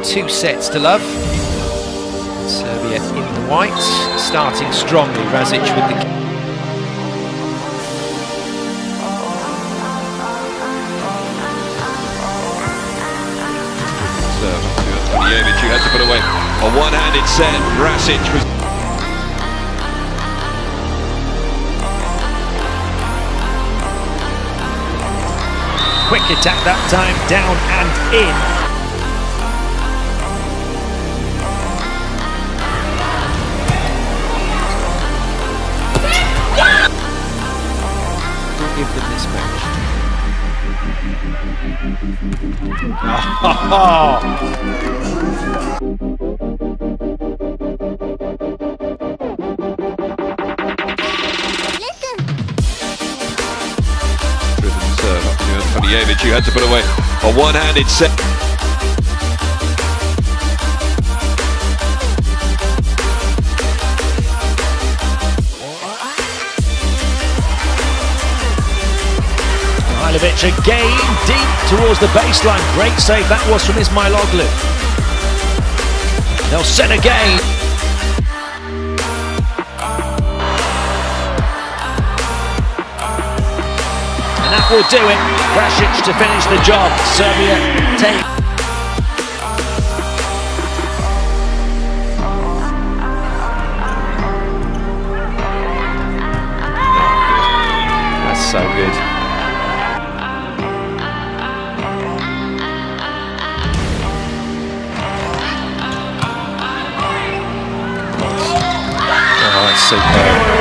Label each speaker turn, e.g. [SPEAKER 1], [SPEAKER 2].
[SPEAKER 1] 2 sets to love. Serbia in the white, starting strongly. Rasic with the...
[SPEAKER 2] You had to put away a one-handed set. Rasic was...
[SPEAKER 1] Quick attack that time, down and in. Don't give them this match.
[SPEAKER 2] You had to put away a one-handed set.
[SPEAKER 1] Mihailovic again, deep towards the baseline. Great save that was from Ismailoglu. They'll set again. That will do it. Rasić to finish the job. Serbia take.
[SPEAKER 2] That's so good.
[SPEAKER 1] Oh, that's superb.